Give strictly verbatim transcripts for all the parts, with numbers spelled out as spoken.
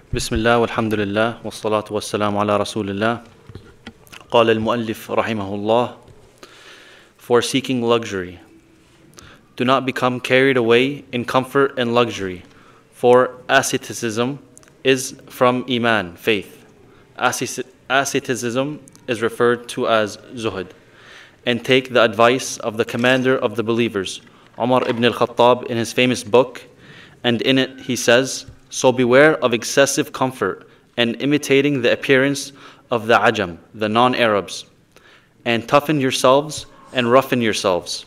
بسم الله والحمد لله والصلاة والسلام على رسول الله. قال المؤلف رحمه الله: For seeking luxury, do not become carried away in comfort and luxury, for asceticism is from Iman, faith. Asceticism is referred to as zuhud. And take the advice of the commander of the believers, Umar ibn al-Khattab, in his famous book, and in it he says, so beware of excessive comfort and imitating the appearance of the Ajam, the non-Arabs, and toughen yourselves and roughen yourselves.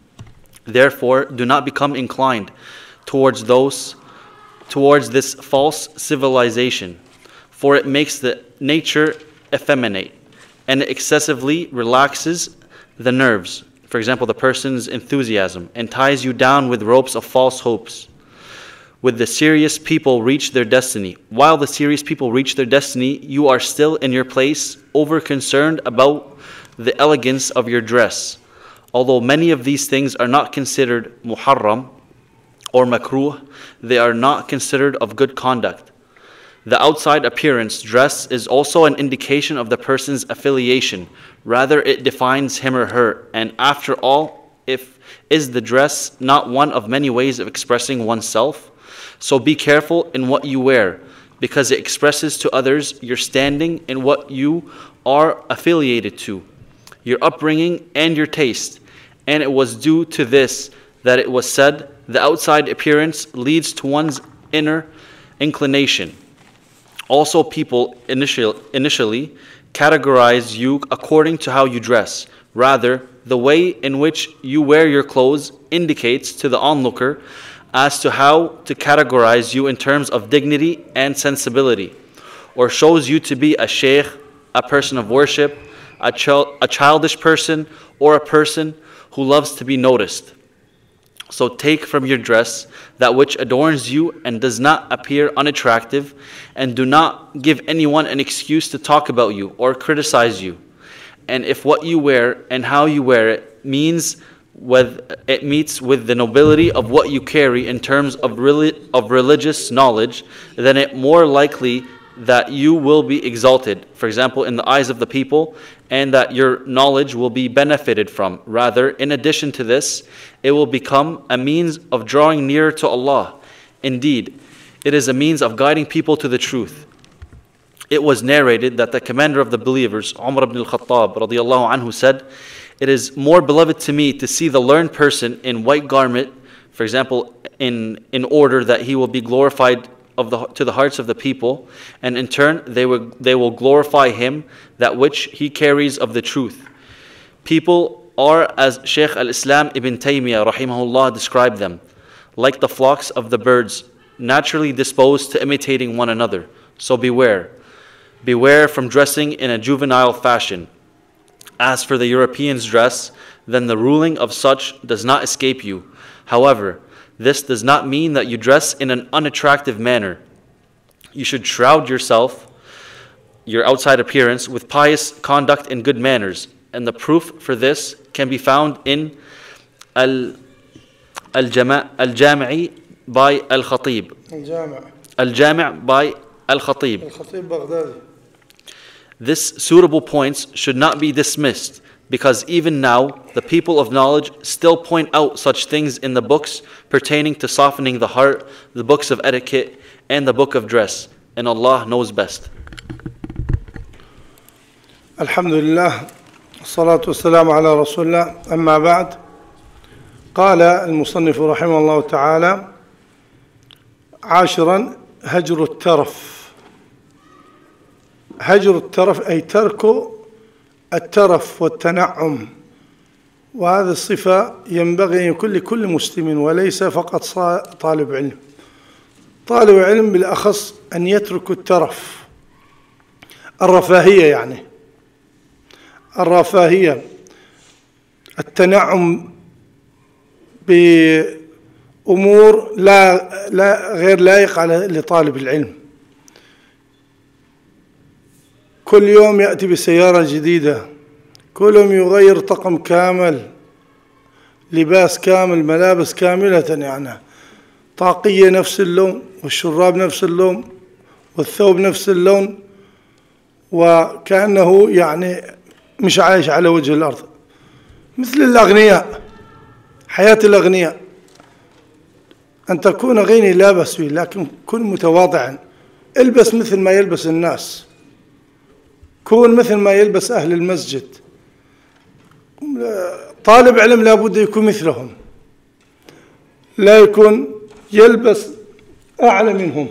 Therefore, do not become inclined towards those, towards this false civilization, for it makes the nature effeminate and it excessively relaxes the nerves. For example, the person's enthusiasm, and ties you down with ropes of false hopes. With the serious people reach their destiny. While the serious people reach their destiny, you are still in your place, over concerned about the elegance of your dress. Although many of these things are not considered muharram or makruh, they are not considered of good conduct. The outside appearance, dress, is also an indication of the person's affiliation. Rather, it defines him or her. And after all, if is the dress not one of many ways of expressing oneself? So be careful in what you wear, because it expresses to others your standing in what you are affiliated to, your upbringing and your taste. And it was due to this that it was said, the outside appearance leads to one's inner inclination. Also, people initial, initially categorize you according to how you dress. Rather, the way in which you wear your clothes indicates to the onlooker as to how to categorize you in terms of dignity and sensibility, or shows you to be a sheikh, a person of worship, a, ch a childish person, or a person who loves to be noticed. So take from your dress that which adorns you and does not appear unattractive, and do not give anyone an excuse to talk about you or criticize you. And if what you wear and how you wear it means with, it meets with the nobility of what you carry in terms of, reli of religious knowledge, then it more likely that you will be exalted, for example, in the eyes of the people, and that your knowledge will be benefited from. Rather, in addition to this, it will become a means of drawing nearer to Allah. Indeed, it is a means of guiding people to the truth. It was narrated that the commander of the believers, Umar ibn al-Khattab radiyallahu anhu, said, it is more beloved to me to see the learned person in white garment, for example, in, in order that he will be glorified of the, to the hearts of the people, and in turn they will, they will glorify him, that which he carries of the truth. People are, as Shaykh al-Islam ibn Taymiyyah rahimahullah described them, like the flocks of the birds, naturally disposed to imitating one another. So beware. Beware from dressing in a juvenile fashion. As for the Europeans' dress, then the ruling of such does not escape you. However, this does not mean that you dress in an unattractive manner. You should shroud yourself, your outside appearance, with pious conduct and good manners. And the proof for this can be found in Al Al-Jami' by Al-Khatib. Al-Jami' Al-Jami' by Al-Khatib. Al-Khatib Baghdadi. This suitable points should not be dismissed, because even now the people of knowledge still point out such things in the books pertaining to softening the heart, the books of etiquette, and the book of dress. And Allah knows best. Alhamdulillah, الصلاة والسلام على رسول الله. أما بعد، قال المصنف رحمه الله تعالى: عاشرا هجر الترف. هجر الترف أي ترك الترف والتنعم، وهذه الصفة ينبغي أن يكون لكل مسلم وليس فقط طالب علم. طالب علم بالأخص أن يترك الترف، الرفاهية، يعني الرفاهية، التنعم بأمور لا لا غير لائقة لطالب العلم. كل يوم يأتي بسيارة جديدة، كل يوم يغير طقم كامل، لباس كامل، ملابس كاملة، يعني طاقية نفس اللون، والشراب نفس اللون، والثوب نفس اللون، وكأنه يعني مش عايش على وجه الأرض، مثل الأغنياء. حياة الأغنياء أن تكون غني لا بأس به، لكن كن متواضعا، البس مثل ما يلبس الناس، كون مثل ما يلبس أهل المسجد. طالب علم لابد يكون مثلهم، لا يكون يلبس أعلى منهم.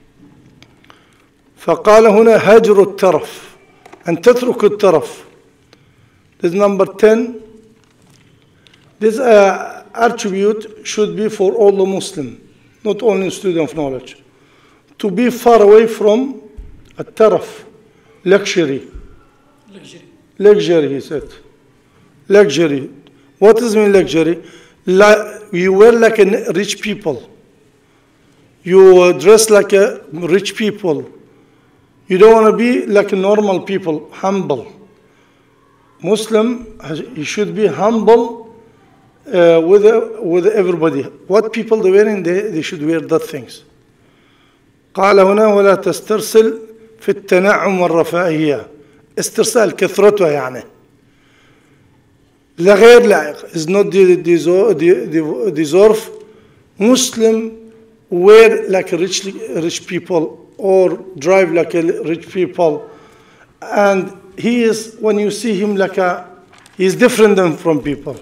فقال هنا هجر الترف، أن تترك الترف. This number ten. This uh, attribute should be for all the Muslim, not only student of knowledge. To be far away from الترف, luxury. Luxury. Luxury, he said. Luxury. What does mean luxury? La, you wear like a rich people. You dress like a rich people. You don't want to be like a normal people, humble. Muslim, he should be humble uh, with, uh, with everybody. What people are wearing, they, they should wear that things. قال هنا ولا تسترسل في التنعم والرفاهية. استرسال كثرتها يعني لا غير لائق, is not deserve. Muslim wear like rich, rich people or drive like a rich people, and he is, when you see him, like a, he is different than from people.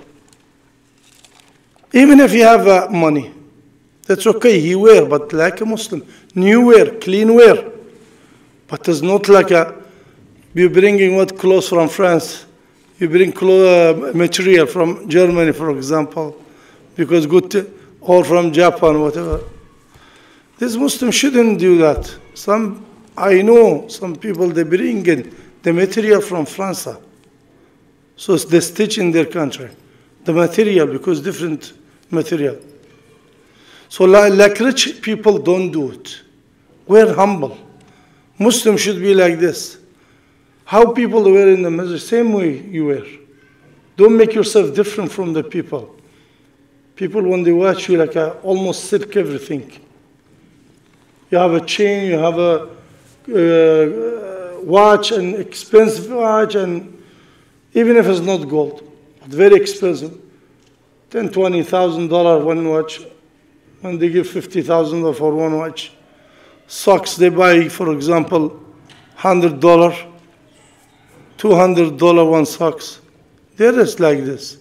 Even if you have uh, money, that's okay, he wear, but like a Muslim, new wear, clean wear, but it's not like a, you bringing what clothes from France, you bring clothes, uh, material from Germany, for example, because good, to, or from Japan, whatever. This Muslim shouldn't do that. Some, I know some people, they bring in the material from France. So it's they stitch in their country. The material, because different material. So like, like rich people don't do it. We're humble. Muslims should be like this. How people wear in the masjid, same way you wear. Don't make yourself different from the people. People, when they watch you, like a, almost silk everything. You have a chain, you have a uh, watch, an expensive watch, and even if it's not gold, it's very expensive. ten, twenty thousand dollars one watch, and they give fifty thousand dollars for one watch. Socks they buy, for example, hundred dollars, two hundred dollars one socks. They're just like this.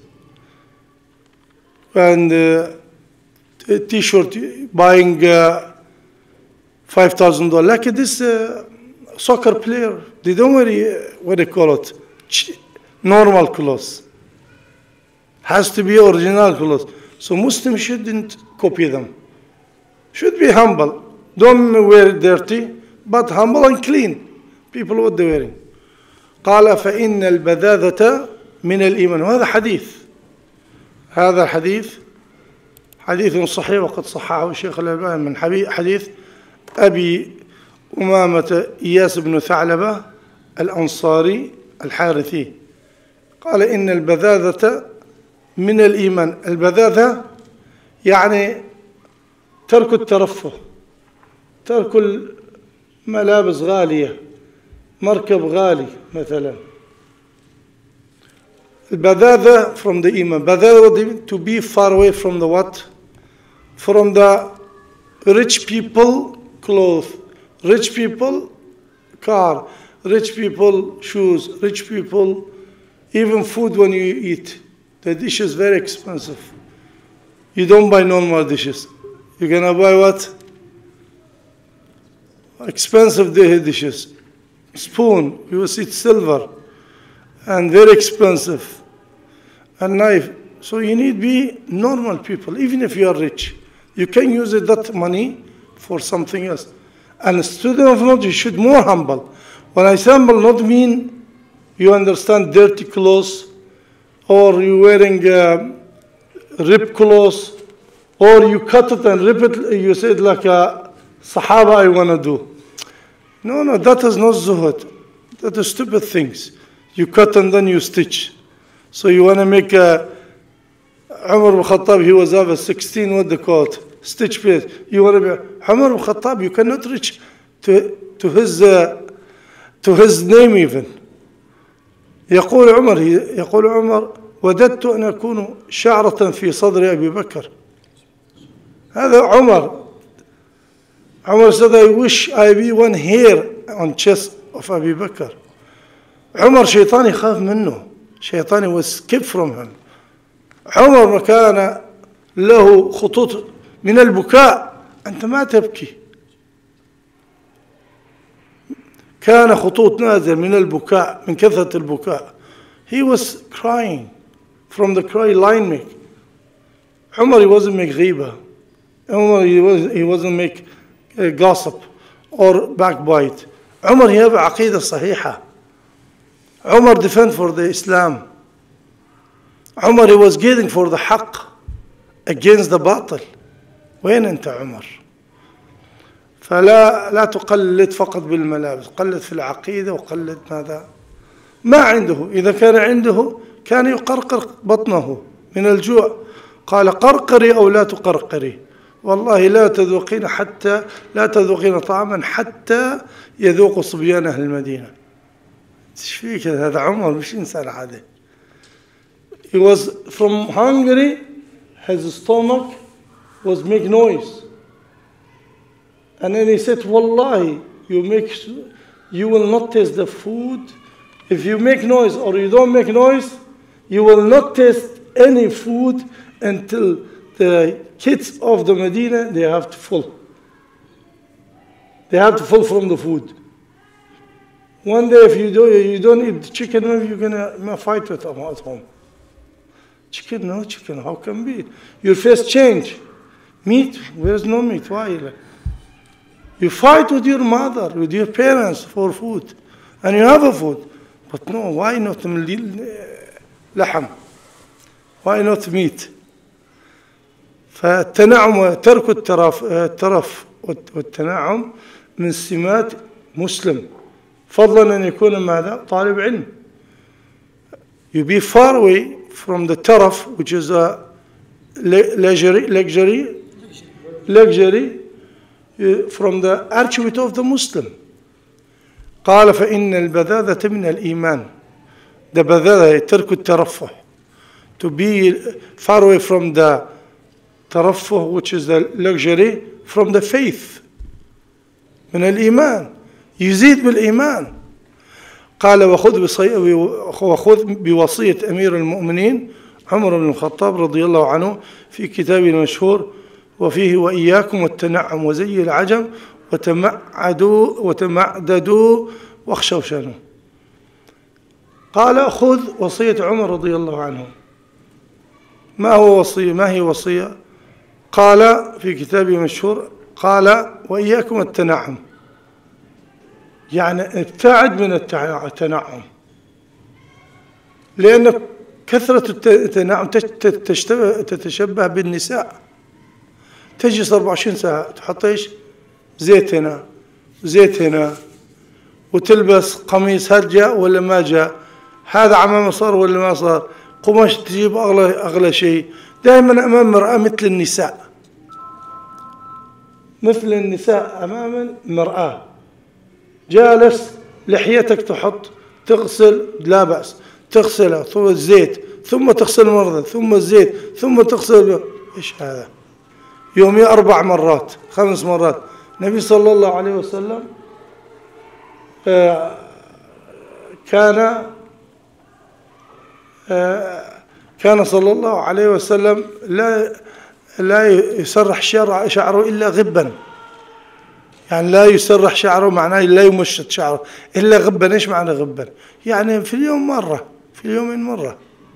And uh, a T-shirt buying uh, five thousand dollars. Like this uh, soccer player, they don't wear, what they call it, normal clothes. Has to be original clothes. So Muslims shouldn't copy them. Should be humble. Don't wear dirty, but humble and clean. People what they're wearing. قال فإن البذاذة من الإيمان. وهذا حديث. هذا حديث حديث صحيح وقد صححه الشيخ الألباني من حديث أبي أمامة إياس بن ثعلبة الأنصاري الحارثي. قال إن البذاذة من الإيمان. البذاذة يعني ترك الترفه، ترك الملابس غالية، مركب غالي مثلا. البذاذة from the iman. بذاذة to be far away from the what? From the rich people clothes, rich people car, rich people shoes, rich people even food when you eat. The dish is very expensive. You don't buy normal dishes. You're gonna buy what? Expensive dishes. Spoon, you will see it's silver and very expensive. A knife. So you need to be normal people, even if you are rich. You can use that money for something else. And a student of knowledge, you should be more humble. When I say humble, not mean you understand dirty clothes, or you wearing uh, ripped clothes, or you cut it and rip it, you said like a Sahaba I want to do. No, no, that is not zuhud. That is stupid things. You cut and then you stitch. So you want to make a, Umar ibn Khattab, he was over sixteen, what they call it, stitch plate. You want to be, Umar ibn Khattab, you cannot reach to, to his uh, to his name even. يقول عمر يقول عمر وددت أن أكون شعرة في صدر أبي بكر. هذا عمر. Umar said, I wish I be one hair on chest of Abu Bakr. عمر شيطان يخاف منه. شيطان was kept from him. عمر ما كان له خطوط من البكاء. أنت ما تبكي. كان خطوط نازل من البكاء من كثرة البكاء. He was crying from the cry line make. عمر he wasn't make غيبة. عمر he, was, he wasn't make uh, gossip or backbite. عمر he have عقيدة صحيحة. عمر defend for the Islam. عمر he was getting for the حق against the باطل. وين أنت عمر؟ فلا لا تقلد فقط بالملابس، قلد في العقيدة وقلد ماذا؟ ما عنده. إذا كان عنده كان يقرقر بطنه من الجوع. قال قرقري أو لا تقرقري، والله لا تذوقين حتى لا تذوقين طعاما حتى يذوق صبيان أهل المدينة. ايش فيك هذا عمر مش إنسان عادي. He was from Hungary, his stomach was make noise. And then he said, Wallahi, you make, you will not taste the food. If you make noise or you don't make noise, you will not taste any food until the kids of the Medina, they have to fall. They have to fall from the food. One day if you, do, you don't eat chicken, you're going to fight with them at home. Chicken, no chicken, how can be? Your face change. Meat, where's no meat? Why? You fight with your mother, with your parents for food. And you have a food. But no, why not لحم? Why not meat? فالتنعم ترك الترف الترف والتنعم من سمات مسلم. فضلا أن يكون ماذا؟ طالب علم. You be far away from the taraf, which is a luxury, luxury, luxury from the attribute of the Muslim. قال فإن البذاذة من الإيمان. The بذاذة ترك الترفه. To be far away from the ترفه, which is the luxury, from the faith. من الإيمان. يزيد بالإيمان. قال وخذ وخذ بوصية أمير المؤمنين عمر بن الخطاب رضي الله عنه في كتابه المشهور وفيه وإياكم والتنعم وزي العجم وتمعدوا وتمعددوا واخشوا شانه. قال خذ وصية عمر رضي الله عنه. ما هو وصية؟ ما هي وصية؟ قال في كتابه المشهور قال وإياكم التنعم، يعني ابتعد من التنعم، لأن كثرة التنعم تتشبه بالنساء. تجلس أربعة وعشرين ساعة تحط إيش؟ زيت هنا زيت هنا، وتلبس قميص هل جاء ولا ما جاء، هذا عمامه صار ولا ما صار، قماش تجيب أغلى أغلى شيء، دائما أمام مرآة مثل النساء، مثل النساء أمام المرآة. جالس لحيتك تحط تغسل لا بأس، تغسلها ثم الزيت ثم تغسل مرة ثم الزيت ثم تغسل. إيش هذا؟ يومي أربع مرات خمس مرات. النبي صلى الله عليه وسلم كان كان صلى الله عليه وسلم لا لا يسرح شعره إلا غبا، يعني لا يسرح شعره معناه لا يمشط شعره إلا غبا. إيش معنى غبا؟ يعني في اليوم مرة، في اليومين مرة.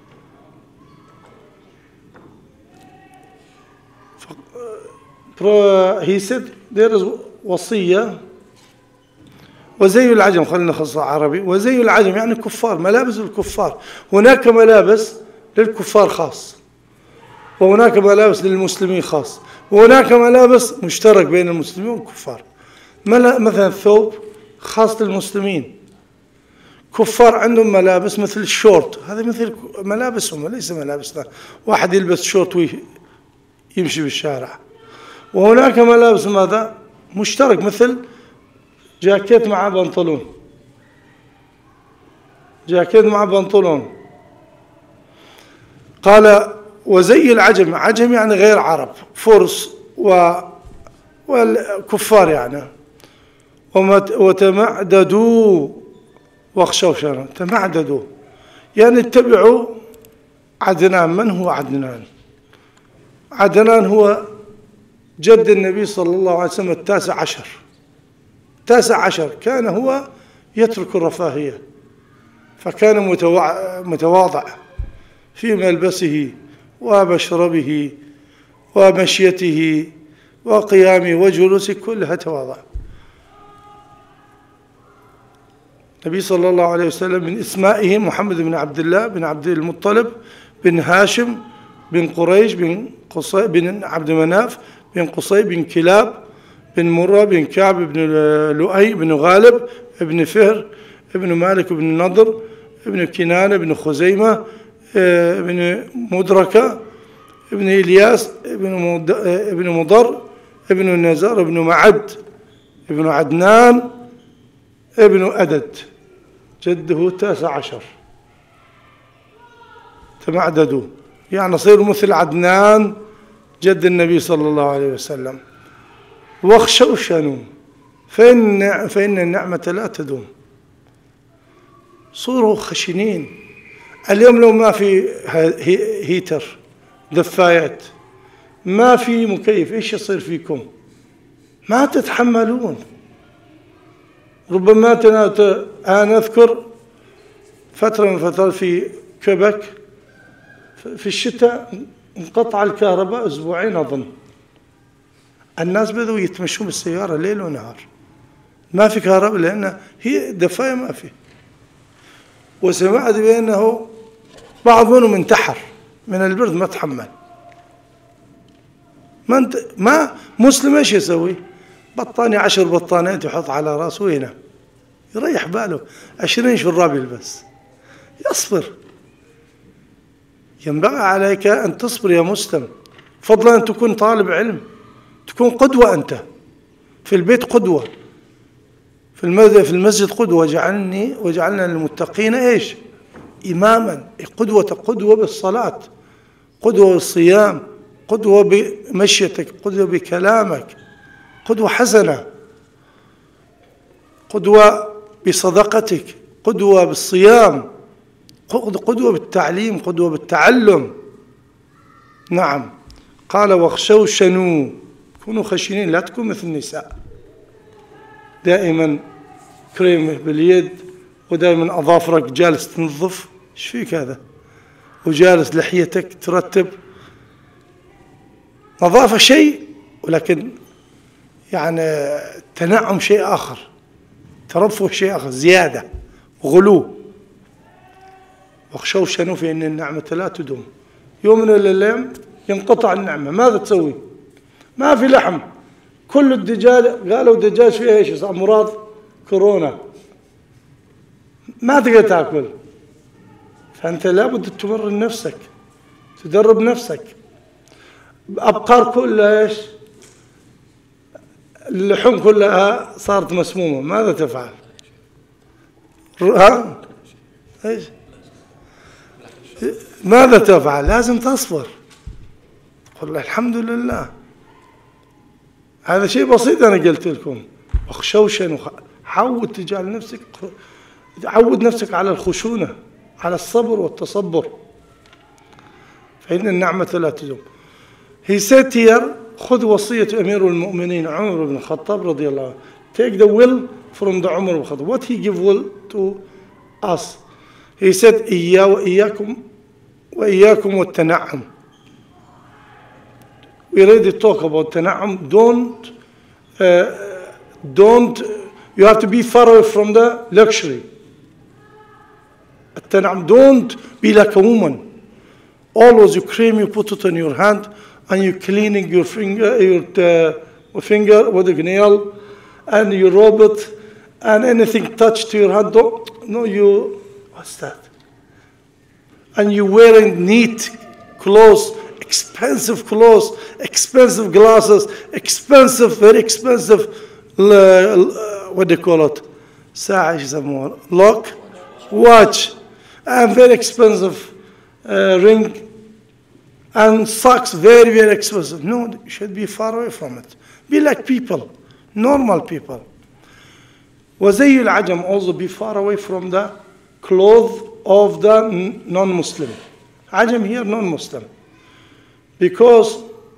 he said there is وصية وزي العجم، خلينا نخصص عربي. وزي العجم يعني كفار، ملابس الكفار. هناك ملابس للكفار خاص، وهناك ملابس للمسلمين خاص، وهناك ملابس مشترك بين المسلمين والكفار. مثلا الثوب خاص للمسلمين، كفار عندهم ملابس مثل الشورت، هذا مثل ملابسهم وليس ملابسنا. واحد يلبس شورت ويمشي بالشارع. وهناك ملابس ماذا؟ مشترك مثل جاكيت مع بنطلون، جاكيت مع بنطلون. قال وزي العجم، عجم يعني غير عرب، فرس و والكفار يعني. وتمعددوا واخشوا شرا، تمعددوا يعني اتبعوا عدنان. من هو عدنان؟ عدنان هو جد النبي صلى الله عليه وسلم التاسع عشر. التاسع عشر كان هو يترك الرفاهية، فكان متواضع في ملبسه ومشربه ومشيته وقيامه وجلوسه، كلها تواضع. النبي صلى الله عليه وسلم من اسمائه محمد بن عبد الله بن عبد المطلب بن هاشم بن قريش بن قصي بن عبد مناف بن قصي بن كلاب بن مرة بن كعب بن لؤي بن غالب بن فهر بن مالك بن نضر بن كنانة بن خزيمة بن مدركة بن إلياس بن مضر بن النزار بن معد بن عدنان ابن أدد، جده التاسع عشر. تمعددوا يعني صيروا مثل عدنان جد النبي صلى الله عليه وسلم. واخشوا شنوا، فإن, فإن النعمة لا تدوم. صوروا خشنين. اليوم لو ما في هيتر، دفايات، ما في مكيف، ايش يصير فيكم؟ ما تتحملون. ربما تنات. أنا أذكر فترة من فترات في كيبك في الشتاء انقطع الكهرباء أسبوعين أظن. الناس بدأوا يتمشون بالسيارة ليل ونهار، ما في كهرباء لأن هي دفاية ما في. وسمعت بأنه بعض منهم انتحر من البرد، ما تحمل. ما انت ما مسلم ايش يسوي؟ بطانية عشر بطانيات يحط على راسه وينام، يريح باله. عشرين شراب يلبس، يصبر. ينبغي عليك أن تصبر يا مسلم، فضلا أن تكون طالب علم، تكون قدوة. أنت في البيت قدوة، في المسجد في المسجد قدوة. وجعلني وجعلنا للمتقين ايش؟ إماما. قدوة قدوة بالصلاة، قدوة بالصيام، قدوة بمشيتك، قدوة بكلامك، قدوة حسنة، قدوة بصدقتك، قدوة بالصيام، قدوة بالتعليم، قدوة بالتعلم. نعم. قال واخشوا شنوا، كونوا خشنين، لا تكونوا مثل النساء دائما كريم باليد، ودائما أظافرك جالس تنظف. ايش فيك هذا؟ وجالس لحيتك ترتب. نظافة شيء، ولكن يعني تنعم شيء آخر، ترفه شيء آخر، زيادة غلو. واخشوا شنوا فإن النعمة لا تدوم. يوم من الأيام ينقطع النعمة، ماذا تسوي؟ ما في لحم، كل الدجاج قالوا الدجاج فيه ايش؟ أمراض كورونا، ما تقدر تاكل. فأنت لابد تمرن نفسك، تدرب نفسك. أبقار كلها ايش؟ اللحوم كلها صارت مسمومة، ماذا تفعل؟ ها؟ ايش؟ ماذا تفعل؟ لازم تصبر. قل الحمد لله. هذا شيء بسيط أنا قلت لكم. واخشوا شنوا، عود تجعل نفسك، عود نفسك على الخشونة، على الصبر والتصبر، فإن النعمة لا تدوم. He said here, خذ وصية أمير المؤمنين عمر بن الخطاب رضي الله عنه. Take the will from the Umar ibn Khattab. What he give will to us? He said إياه وإياكم وإياكم والتنعم. We already talk about تنعم. Don't, uh, don't, you have to be far away from the luxury. التنعم, don't be like a woman. Always you cream, you put it on your hand, and you cleaning your finger, your uh, finger with a nail, and you rub it, and anything touched to your hand, don't, no, you, what's that? And you wearing neat clothes, expensive clothes, expensive glasses, expensive, very expensive uh, what do you call it? ساعة ايش يسموها؟ lock, watch, and very expensive uh, ring, and socks, very very expensive. No, you should be far away from it. Be like people, normal people. وزي العجم, also be far away from the clothes of the non-Muslim. Ajam here, non-Muslim. Because,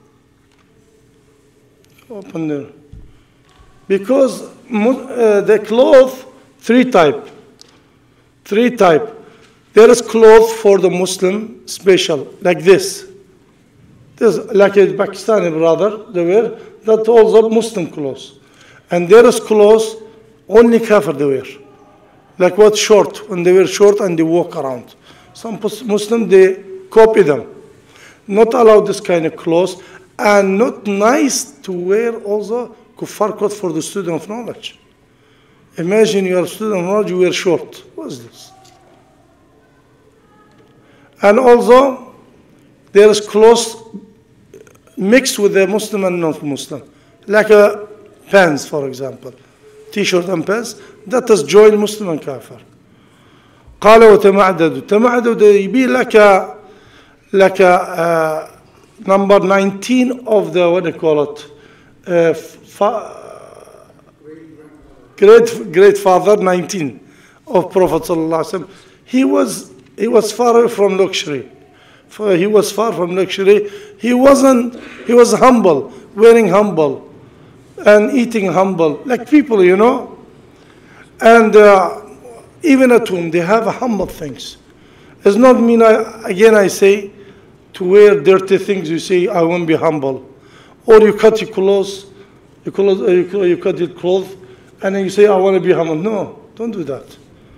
open there. Because uh, the cloth, three type. Three type. There is cloth for the Muslim special, like this. This like a Pakistani brother, they wear, that also Muslim clothes. And there is clothes only kafir they wear. Like what short, when they wear short and they walk around. Some Muslims, they copy them. Not allow this kind of clothes, and not nice to wear also kuffar clothes for the student of knowledge. Imagine you are a student of knowledge, you wear short. What is this? And also, there is clothes mixed with the Muslim and non-Muslim. Like a pants, for example. T-shirt and pants, that is join Muslim and Kafir. قال وتمعددوا تمعددوا يبي لك لك uh, number nineteen of the what do you call it uh, fa- great great father nineteen of Prophet sallallahu alaihi wasallam. He was he was far away from luxury. For he was far from luxury. He wasn't. He was humble, wearing humble, and eating humble, like people, you know. And uh, even at home, they have humble things. It's not mean, I, again I say, to wear dirty things, you say, I won't be humble. Or you cut your clothes, you, clothes, uh, you, you cut your clothes, and then you say, I want to be humble. No, don't do that.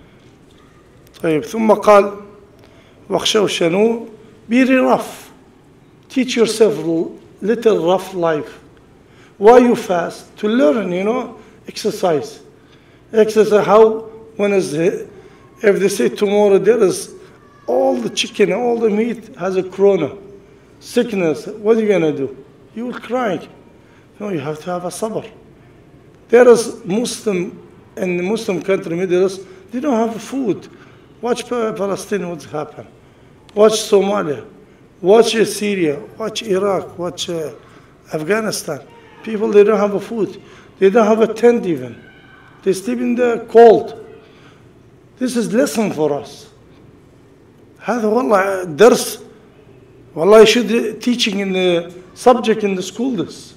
طيب, ثم قال, واخشوا الشنوء, be rough. Teach yourself little rough life. Why you fast? To learn, you know, exercise. Exercise how? When is it? If they say tomorrow there is all the chicken, all the meat has a corona, sickness, what are you going to do? You will cry. No, you have to have a sabr. There is Muslim, in the Muslim country, Middle East, they don't have food. Watch Palestine, what's happened. Watch Somalia. Watch Syria. Watch Iraq. Watch uh, Afghanistan. People, they don't have a food. They don't have a tent even. They sleep in the cold. This is lesson for us. هذا والله درس. والله you should teaching in the subject in the school this.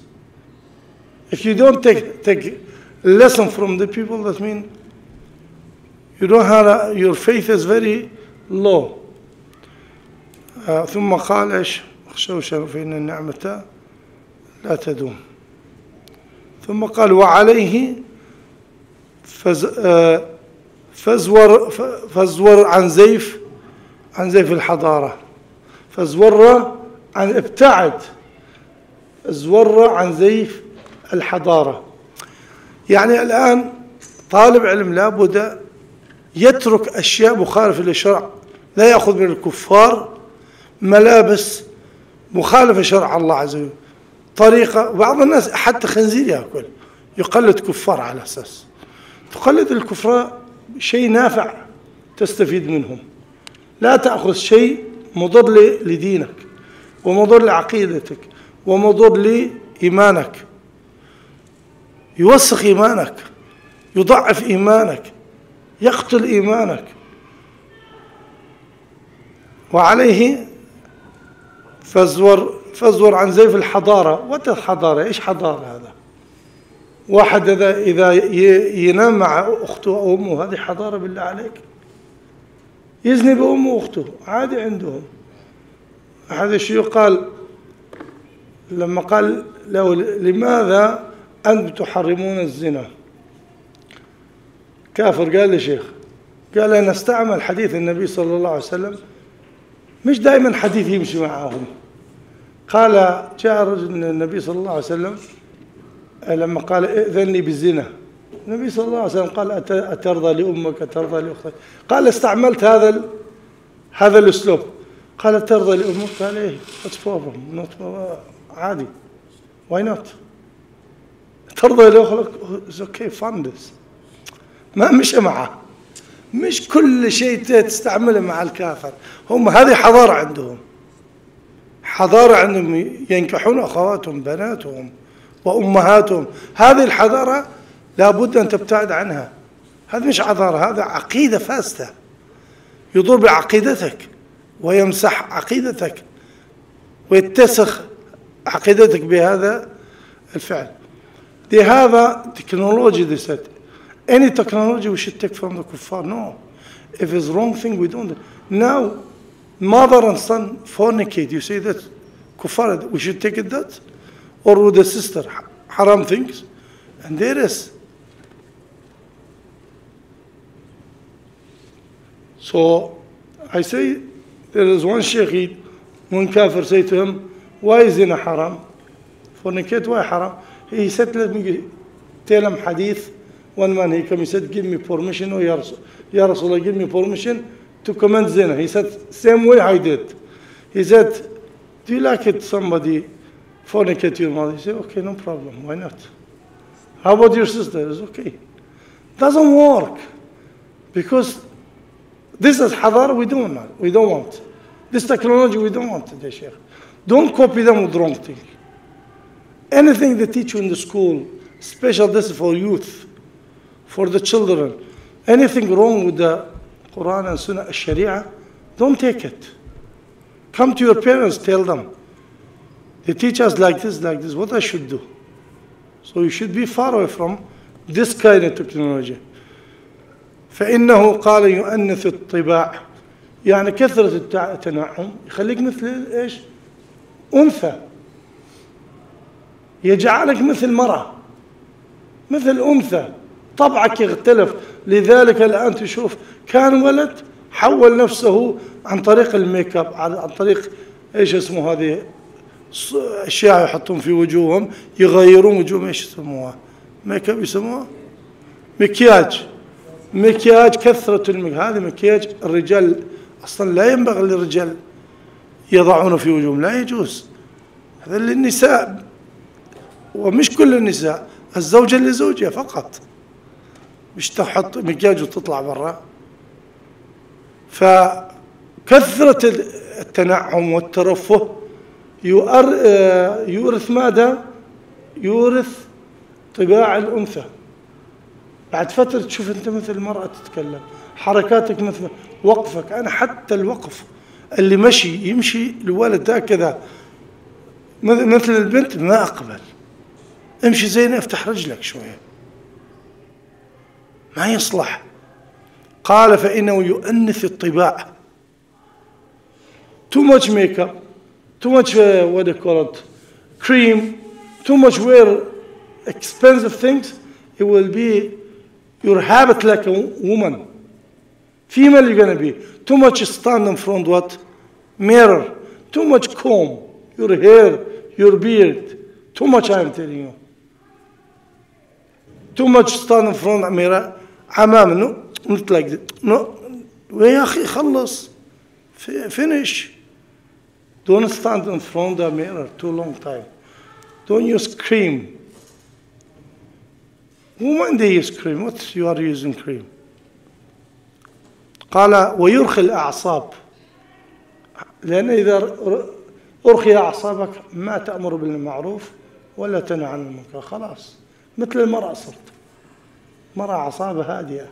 If you don't take take lesson from the people, that means you don't have a, your faith is very low. uh, ثم قال ايش؟ اخشوا فإن النعمة لا تدوم. ثم قال وعليه فز uh, فزور فزور عن زيف عن زيف الحضارة. فزور عن ابتعد زور عن زيف الحضارة. يعني الآن طالب علم لابد يترك أشياء مخالفة للشرع. لا يأخذ من الكفار ملابس مخالفة لشرع الله عز وجل. طريقة بعض الناس حتى خنزير يأكل يقلد كفار على أساس. تقلد الكفار شيء نافع تستفيد منهم. لا تأخذ شيء مضر لدينك ومضر لعقيدتك ومضر لإيمانك. يوسخ إيمانك، يضعف إيمانك، يقتل إيمانك. وعليه فزور فزور عن زيف الحضارة. وات الحضارة؟ إيش حضارة هذا؟ واحد إذا إذا ينام مع أخته أو أمه، هذه حضارة بالله عليك؟ يزني بأمه وأخته عادي عندهم. هذا الشيء قال لما قال له لماذا أنتم تحرمون الزنا؟ كافر. قال لي شيخ، قال أنا استعمل حديث النبي صلى الله عليه وسلم، مش دائما حديث يمشي معهم. قال جاء رجل النبي صلى الله عليه وسلم لما قال ائذن لي بالزنا، النبي صلى الله عليه وسلم قال أترضى لأمك أترضى لأختك؟ قال استعملت هذا هذا الأسلوب. قال ترضى لأمك؟ قال إيه what's problem not عادي why not. ترضى لأختك it's okay fun this ما مشى معه. مش كل شيء تستعمله مع الكافر. هم هذه حضارة عندهم، حضارة عندهم ينكحون أخواتهم بناتهم وأمهاتهم. هذه الحضارة لابد أن تبتعد عنها. هذا مش حضارة، هذا عقيدة فاسدة يضر بعقيدتك ويمسح عقيدتك ويتسخ عقيدتك بهذا الفعل. They have a technology, they said. Any technology we should take from the kuffar. No. If it's wrong thing, we don't. Now, mother and son fornicate. You say that kuffar, we should take it that? Or with the sister, haram things? And there is. So, I say, there is one shaykh, one kafir say to him, why is zina haram? Fornicate, why haram? He said, let me tell him hadith. One man, he came, he said, give me permission. Oh, Ya Rasul, Ya Rasulullah, give me permission to commit zina. He said, same way I did. He said, do you like it somebody fornicate your mother? He said, okay, no problem. Why not? How about your sister? It's okay. Doesn't work. Because this is hadar we don't want. We don't want. This technology we don't want today, Sheikh. Don't copy them with wrong thing. Anything they teach you in the school, special this is for youth, for the children. Anything wrong with the Quran and Sunnah, Sharia, don't take it. Come to your parents, tell them. They teach us like this, like this, what I should do. So you should be far away from this kind of technology. فإنه قال يؤنث الطباع، يعني كثرة التنعم يخليك مثل إيش؟ أنثى، يجعلك مثل مرأة، مثل أنثى، طبعك يختلف. لذلك الآن تشوف كان ولد حول نفسه عن طريق الميك اب، عن طريق ايش اسمه هذه اشياء يحطون في وجوههم يغيرون وجوههم، ايش يسموها؟ ميك اب يسموها؟ مكياج. مكياج، كثرة المكياج، هذا مكياج الرجال اصلا لا ينبغي للرجال يضعونه في وجوههم، لا يجوز. هذا للنساء ومش كل النساء، الزوجة لزوجها فقط، مش تحط مكياج وتطلع برا. فكثرة التنعم والترفه يورث ماذا؟ يورث طباع الأنثى. بعد فترة تشوف أنت مثل المرأة تتكلم، حركاتك مثل وقفك. أنا حتى الوقف اللي مشي يمشي الولد هكذا مثل البنت ما أقبل. امشي زين، افتح رجلك شوية، ما يصلح. قال فإنه يؤنث الطباع. Too much makeup, too much uh, what do you call it, cream, too much wear expensive things, it will be your habit like a woman. Female you're going to be. Too much stand in front what? Mirror. Too much comb, your hair, your beard. Too much I'm telling you. Too much stand in front of mirror. عمام no, not like that. No. ويا أخي خلص. Finish. Don't stand in front of the mirror too long time. Don't use cream. Women they use cream. What you are using cream? قال ويرخي الأعصاب. لأن إذا أرخي أعصابك ما تأمر بالمعروف ولا تنهى عن المنكر. خلاص مثل المرأة صرت. مرأة أعصابها هادئة.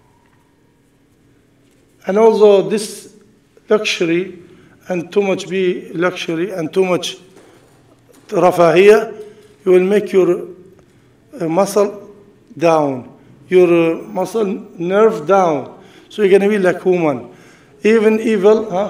And also this luxury and too much be luxury and too much رفاهية, you will make your muscle down, your muscle nerve down. So you're going to be like woman. Even evil, huh?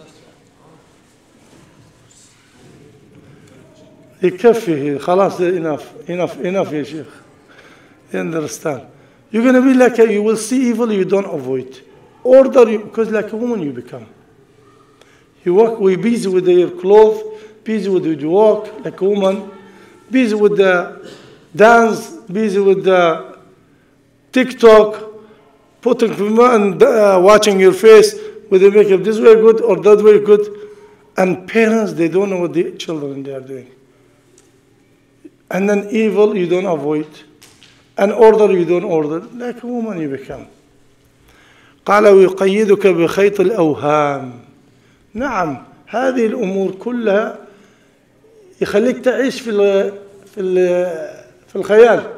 يكفي خلاص enough enough enough يا شيخ. You understand? You're going to be like a, you will see evil, you don't avoid. Order you, because like a woman you become. You walk, we busy with your clothes, busy with your walk like a woman, busy with the dance, busy with the TikTok, putting and uh, watching your face with the makeup. This way good or that way good. And parents, they don't know what the children they are doing. And then evil, you don't avoid. an order you don't order, like a woman you become. قال ويقيدك بخيط الأوهام. نعم هذه الأمور كلها يخليك تعيش في ال في ال في الخيال.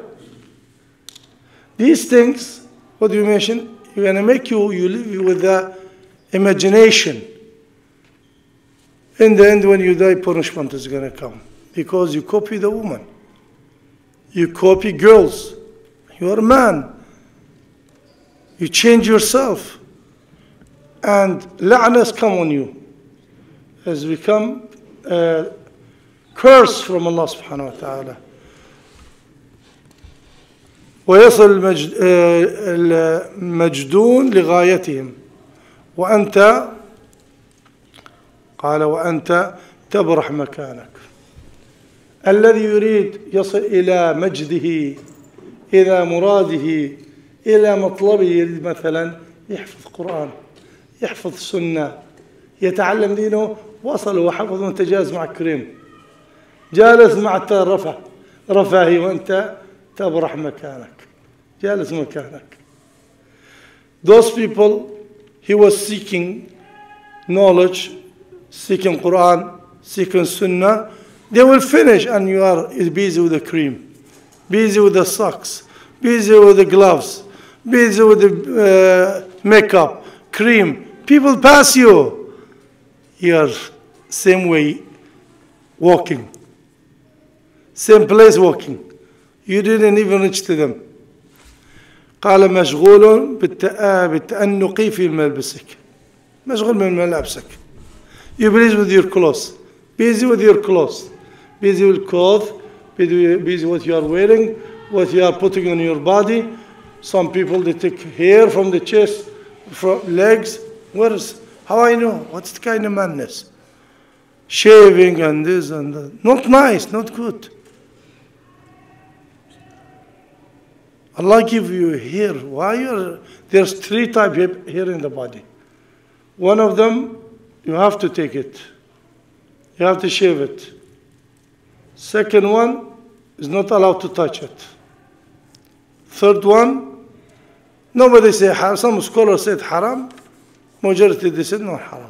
These things, what you mentioned, you're gonna make you you live with the imagination. In the end, when you die, punishment is gonna come because you copy the woman, you copy girls. You're a man. You change yourself, and la'nas come on you. Has become a curse from Allah subhanahu wa ta'ala. ويصل المجدون لغايتهم وأنت قال وأنت تبرح مكانك. الذي يريد يصل إلى مجده إلى مراده إلى مطلبه، يريد مثلا يحفظ قرآن، يحفظ سنة، يتعلم دينه، وصل وحفظ وتجاوز مع كريم، جالس مع الرفاه رفاهي وأنت تبرح مكانك، جالس مكانك. Those people, he was seeking knowledge, seeking Quran, seeking Sunnah. They will finish and you are busy with the cream, busy with the socks, busy with the gloves, busy with the uh, makeup, cream. People pass you. You are same way walking, same place walking. You didn't even reach to them. قال مشغول بالتأنق في ملبسك. مشغول من ملابسك. You busy with your clothes. Busy with your clothes. Busy with clothes. Busy with what you are wearing, what you are putting on your body. Some people they take hair from the chest, from legs. Where is? How I know? What's the kind of madness? Shaving and this and that. Not nice. Not good. Allah give you hair. Why you're, there's three types of hair in the body. One of them, you have to take it. You have to shave it. Second one is not allowed to touch it. Third one, nobody say haram. Some scholars said haram. Majority they said no haram.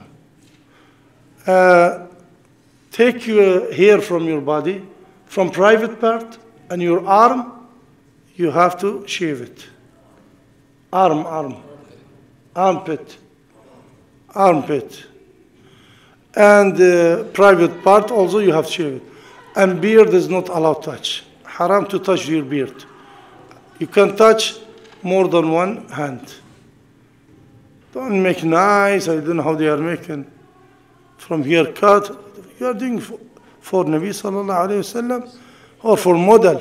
Uh, take your hair from your body, from private part and your arm. You have to shave it. Arm, arm, armpit, armpit. And the private part also you have to shave it. And beard is not allowed to touch. Haram to touch your beard. You can touch more than one hand. Don't make nice, I don't know how they are making. From here cut, you are doing for, for Nabi sallallahu alayhi wa sallam or for model.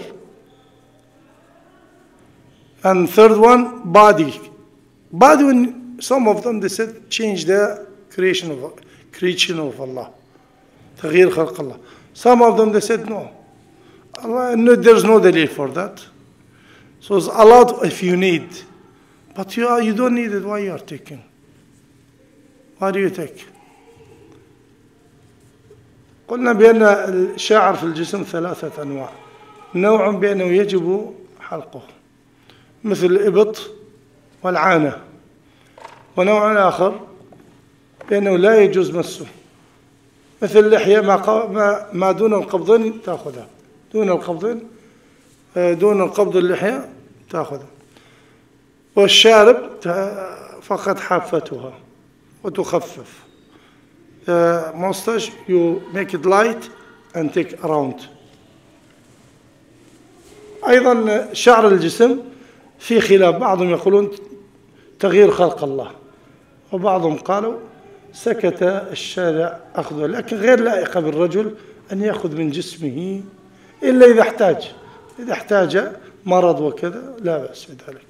And third one, body. Body, when some of them, they said, change the creation of, creation of Allah. تغيير خلق Allah. Some of them, they said, no. Allah, no, there's no delay for that. So it's allowed if you need. But you, are, you don't need it, why you are taking? Why do you take? قلنا بأن الشعر في الجسم ثلاثة أنواع. نوع بأنه يجب حلقه مثل الإبط والعانة، ونوع آخر بأنه لا يجوز مسه مثل اللحية ما ما دون القبضين تأخذها، دون القبضين دون القبض اللحية تأخذها، والشارب فقط حافتها وتخفف. Mustache you make it light and take around. أيضا شعر الجسم في خلاف، بعضهم يقولون تغيير خلق الله وبعضهم قالوا سكت الشارع أخذه، لكن غير لائق بالرجل أن يأخذ من جسمه إلا إذا احتاج، إذا احتاج مرض وكذا لا بأس بذلك.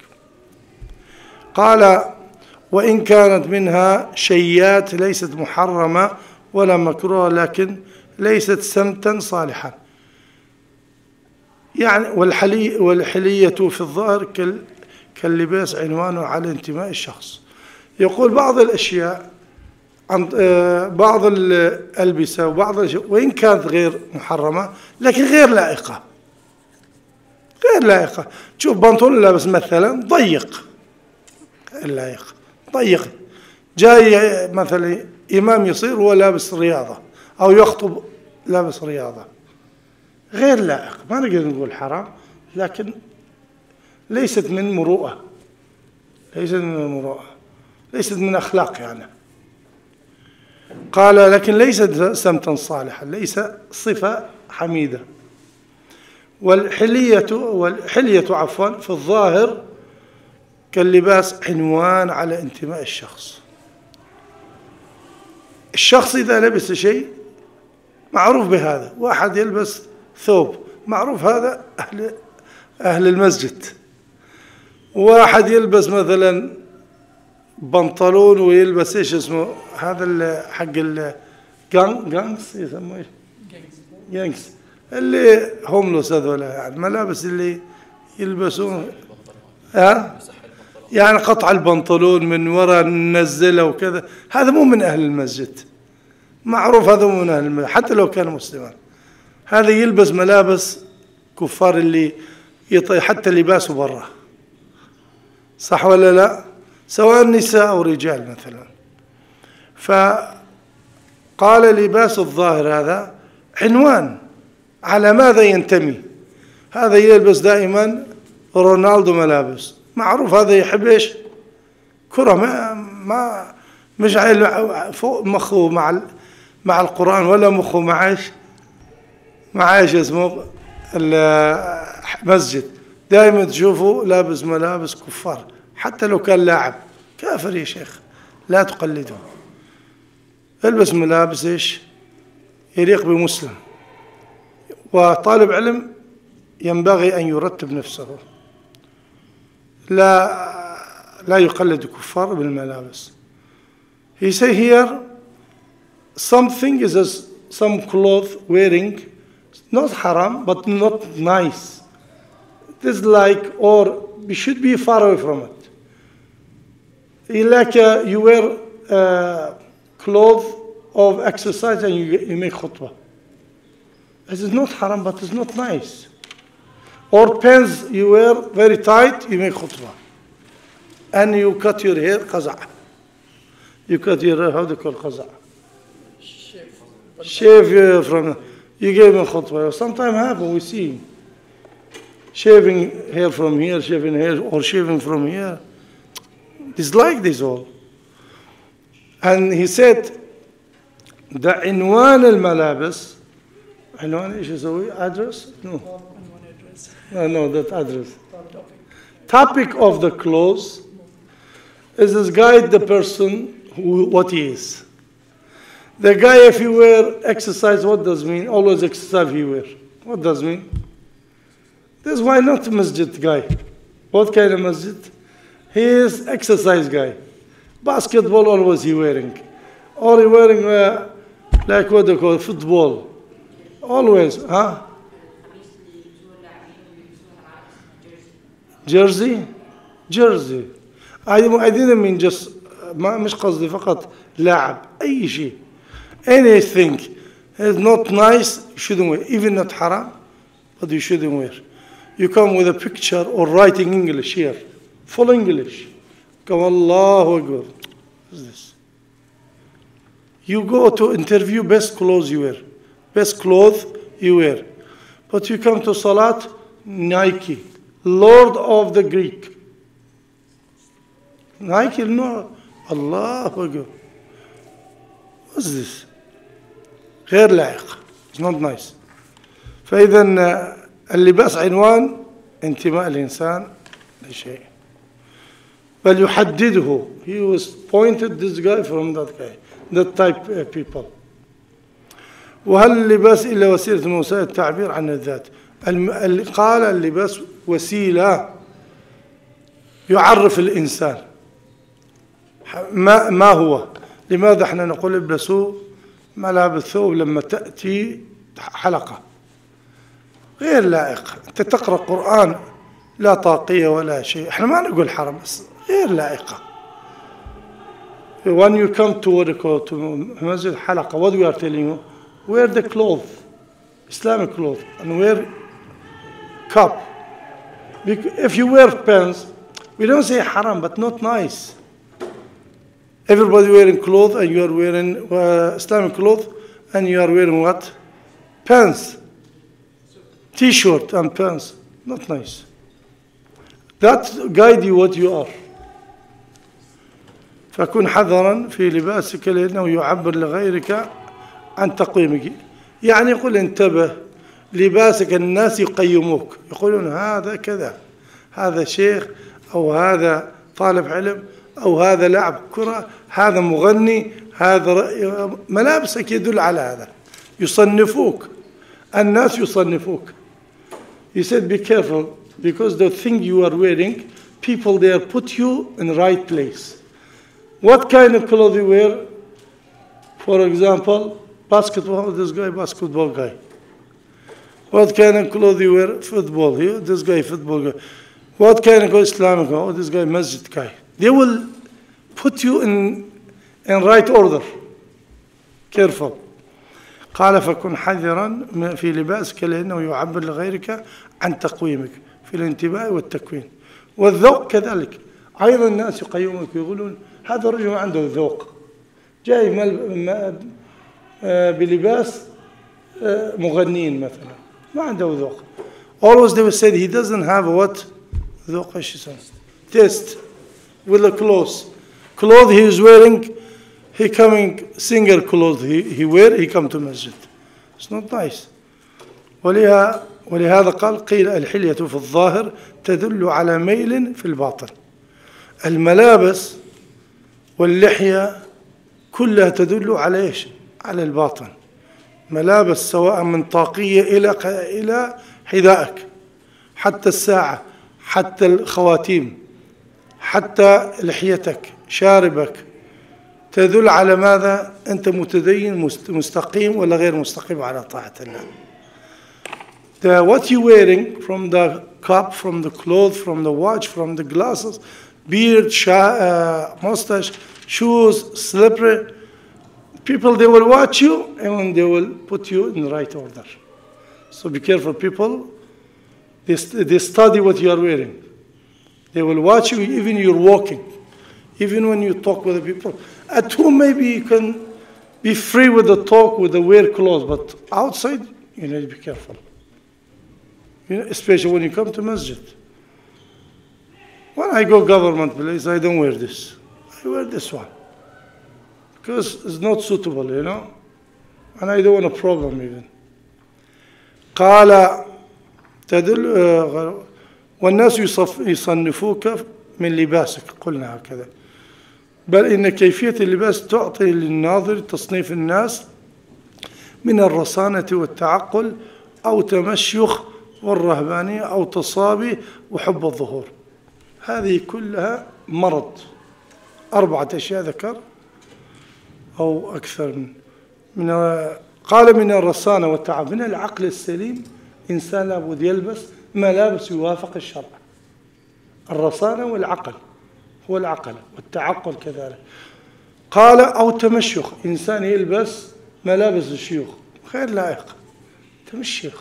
قال وإن كانت منها شيات ليست محرمة ولا مكروهة لكن ليست سمتا صالحا، يعني والحلي والحلية في الظاهر كاللباس عنوانه على انتماء الشخص. يقول بعض الأشياء عن بعض الألبسة وبعض الأشياء وإن كانت غير محرمة لكن غير لائقة، غير لائقة. تشوف بنطلون لابس مثلا ضيق، غير لائق، ضيق. جاي مثلا إمام يصير هو لابس رياضة أو يخطب لابس رياضة، غير لائق. ما نقدر نقول حرام، لكن ليست من مروءة، ليست من مروءة، ليست من أخلاق يعني. قال لكن ليست سمتا صالحا، ليس صفة حميدة. والحلية والحلية عفوا في الظاهر كاللباس عنوان على انتماء الشخص. الشخص إذا لبس شيء معروف بهذا، واحد يلبس ثوب معروف هذا أهل أهل المسجد، واحد يلبس مثلا بنطلون ويلبس ايش اسمه هذا حق الجانكس يسموه ايش؟ جانكس، اللي هوملوس هذولا، يعني ملابس اللي يلبسون ها يعني قطع البنطلون من وراء ننزله وكذا، هذا مو من اهل المسجد، معروف هذا مو من اهل المسجد حتى لو كان مسلما. هذا يلبس ملابس كفار اللي يطي حتى لباسه برا، صح ولا لا؟ سواء نساء أو رجال مثلا. فقال لباس الظاهر هذا عنوان على ماذا ينتمي. هذا يلبس دائما رونالدو ملابس، معروف هذا يحب ايش؟ كرة، ما ما مش فوق مخه مع مع القرآن ولا مخه مع ايش؟ مع ايش اسمه المسجد. دائما تشوفه لابس ملابس كفار حتى لو كان لاعب كافر يا شيخ، لا تقلده. البس ملابس ايش؟ يليق بمسلم. وطالب علم ينبغي ان يرتب نفسه، لا لا يقلد الكفار بالملابس. He say here something is a, some cloth wearing not haram but not nice. It is like, or we should be far away from it. Like uh, you wear uh, clothes of exercise and you, you make khutbah. It is not haram, but it's not nice. Or pants you wear very tight, you make khutbah. And you cut your hair, qaza'. You cut your hair, how do you call qaza'? Shave. Shave uh, from, you gave him khutbah. Sometimes happen, we see. Shaving hair from here, shaving hair, or shaving from here. It's like this all. And he said, the عنوان الملابس, عنوان ايش يسوي؟ address? No. No, no, that address. Topic of the clothes is this guide the person who, what he is. The guy, if you wear exercise, what does it mean? Always exercise he wear. What does it mean? This is why not masjid guy. What kind of masjid? He is exercise guy. Basketball always he wearing. Or he wearing uh, like what they call football. Always, huh? Jersey? Jersey. I, I didn't mean just ما مش قصدي فقط لاعب أي شيء. Anything is not nice, you shouldn't wear. Even not haram, but you shouldn't wear. You come with a picture or writing English here, full English. Come Allahu Akbar. What is this? You go to interview, best clothes you wear. Best clothes you wear. But you come to Salat, Nike, Lord of the Greek. Nike, no. Allahu Akbar. What's this? غير لائق. It's not nice. فإذا اللباس عنوان انتماء الإنسان لشيء. بل يحدده. He was pointed this guy from that guy. That type of people. وهل اللباس إلا وسيلة من وسائل التعبير عن الذات؟ قال اللباس وسيلة يعرف الإنسان ما ما هو. لماذا احنا نقول البسوا ملابس ثوب لما تأتي حلقة؟ غير لائق. أنت تقرأ قرآن لا طاقية ولا شيء، احنا ما نقول حرام بس غير لائقة. When you come to what to مسجد حلقة, what we are telling you, wear the clothes, Islamic clothes, and wear cup, If you wear pants, we don't say haram, but not nice. Everybody wearing clothes and you are wearing uh, Islamic clothes and you are wearing what? Pants. T-shirt and pants. Not nice. That guide you what you are. فكن حذرا في لباسك لأنه يعبر لغيرك عن تقويمك. يعني يقول انتبه لباسك الناس يقيموك يقولون هذا كذا هذا شيخ أو هذا طالب علم أو هذا لاعب كرة هذا مغني هذا ملابسك يدل على هذا يصنفوك الناس يصنفوك. He said be careful because the thing you are wearing people there put you in the right place. What kind of clothes you wear? For example, basketball, this guy basketball guy. What kind of clothes you wear? Football here, this guy football guy. What kind of Islamic? Oh, this guy masjid guy. They will put you in in right order. Careful. قال فكن حذرا في لباسك لأنه يعبر لغيرك عن تقويمك في الانتباه والتكوين والذوق كذلك. أيضا الناس يقيمونك يقولون هذا الرجل ما عنده ذوق جاي بلباس مغنين مثلا ما عنده ذوق. Always they will say he doesn't have what ذوق ايش يسمى taste with the clothes clothes he is wearing he coming singer clothes he, he wear he come to masjid. It's not nice. ولها ولهذا قال قيل الحلية في الظاهر تدل على ميل في الباطن. الملابس واللحية كلها تدل على ايش؟ على الباطن. ملابس سواء من طاقية إلى إلى حذائك حتى الساعة حتى الخواتيم حتى لحيتك شاربك تدل على ماذا؟ أنت متدين مستقيم ولا غير مستقيم على طاعة الله. The, what you wearing from the cup, from the clothes, from the watch, from the glasses, beard, uh, mustache, shoes, slipper, people they will watch you and they will put you in the right order. So be careful, people. They, they study what you are wearing. They will watch you even you're walking, even when you talk with the people. At home maybe you can be free with the talk, with the wear clothes, but outside you need to be careful. You know, especially when you come to masjid. When I go government place, I don't wear this. I wear this one. Because it's not suitable, you know. And I don't want a problem even. قال تدل والناس يصنفوك من لباسك قلنا هكذا بل إن كيفية اللباس تعطي للناظر تصنيف الناس من الرصانة والتعقل أو تمشيخ والرهبانية أو تصابي وحب الظهور. هذه كلها مرض. أربعة أشياء ذكر أو أكثر من, من قال من الرصانة والتعب من العقل السليم إنسان لابد يلبس ملابس يوافق الشرع. الرصانة والعقل هو العقل والتعقل كذلك. قال أو تمشيخ إنسان يلبس ملابس الشيوخ غير لائق. تمشيخ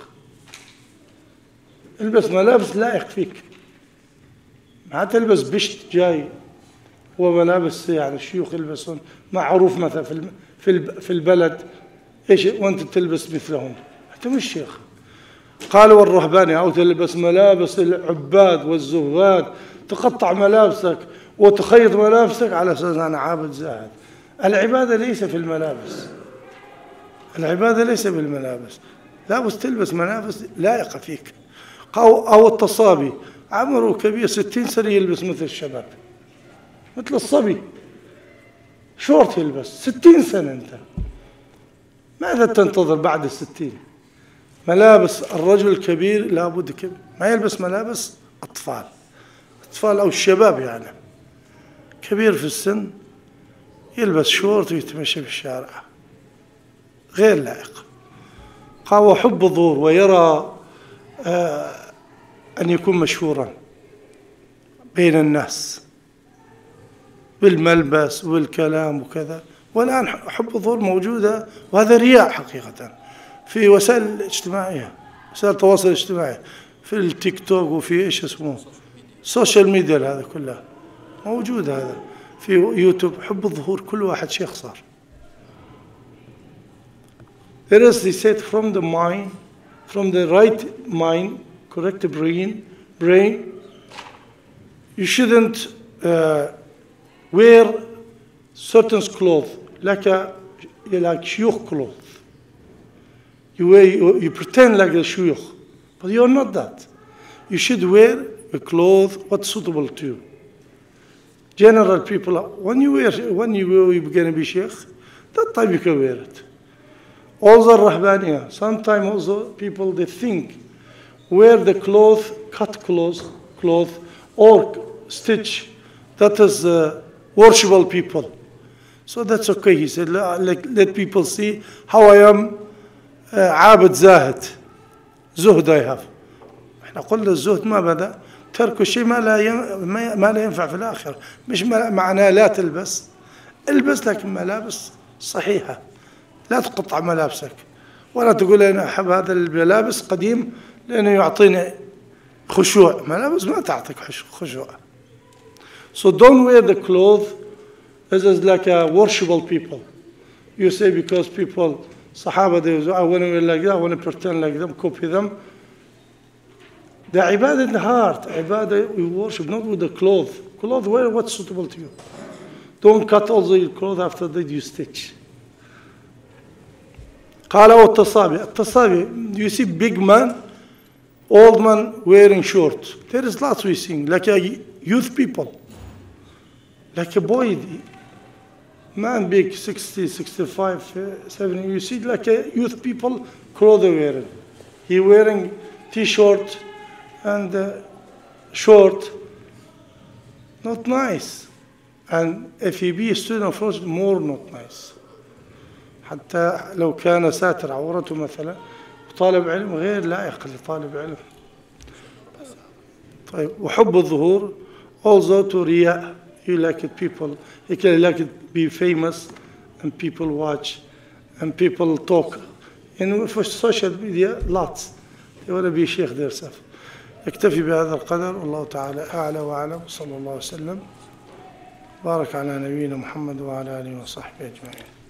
البس ملابس لائق فيك ما تلبس بشت جاي وملابس يعني الشيوخ يلبسون معروف مثلا في في في البلد ايش وانت تلبس مثلهم انت مش شيخ. قال والرهبانية او تلبس ملابس العباد والزهاد تقطع ملابسك وتخيط ملابسك على اساس انا عابد زاهد. العبادة ليس في الملابس. العبادة ليس بالملابس. لابد تلبس ملابس لائقة فيك. أو أو التصابي عمره كبير ستين سنة يلبس مثل الشباب مثل الصبي شورت يلبس ستين سنة. أنت ماذا تنتظر بعد الستين؟ ملابس الرجل الكبير لابد كبير ما يلبس ملابس أطفال أطفال أو الشباب يعني كبير في السن يلبس شورت ويتمشى في الشارع غير لائق. قال وحب الظهور ويرى آه أن يكون مشهورا بين الناس بالملبس والكلام وكذا. والآن حب الظهور موجودة وهذا رياء حقيقة في وسائل الاجتماعية وسائل التواصل الاجتماعي في التيك توك وفي إيش اسمه سوشيال ميديا، هذا كله موجود، هذا في يوتيوب. حب الظهور، كل واحد شيخ صار. There is, they said, from the mind, from the right mind, correct brain, brain, you shouldn't uh, wear certain clothes, like a like shuyukh clothes. You wear, you, you pretend like a shuyukh, but you're not that. You should wear a cloth what's suitable to you. General people, when you wear, when you wear, you're going to be sheikh, that time you can wear it. Also rahbaniya, sometimes also people, they think, wear the cloth, cut cloth, cloth, or stitch, that is uh, worshipable people. So that's okay. He said, let, let people see how I am uh, عابد زاهد. زهد I have. احنا قلنا الزهد ما بدأ ترك الشيء ما لا ين... ما لا ينفع في الآخرة. مش معناه لا تلبس، البس لكن ملابس صحيحة، لا تقطع ملابسك، ولا تقول أنا أحب هذا الملابس قديم لأنه يعطيني خشوع. ملابس ما تعطيك خشوع. So don't wear the clothes as is like a worshipable people. You say because people, Sahaba, they I want to wear like that, I want to pretend like them, copy them. The ibadah in the heart, ibadah we worship, not with the clothes. Clothes, wear what's suitable to you. Don't cut all the clothes after that you stitch. قال والتصابي. التصابي, you see big man, old man wearing short. There is lots we see, like a youth people, like a boy, man big, sixty, sixty-five, seventy. You see like a youth people, clothes wearing. He wearing t-shirt and uh, short, not nice. And if he be a student of course, more not nice. حتى لو كان ساتر عورته مثلا وطالب علم غير لائق لطالب علم. طيب وحب الظهور also to رياء. You like it people, you can like it be famous and people watch and people talk. And for social media lots. They want to be sheikh themselves. يكتفي بهذا القدر والله تعالى أعلى وأعلم صلى الله عليه وسلم. بارك على نبينا محمد وعلى آله وصحبه أجمعين.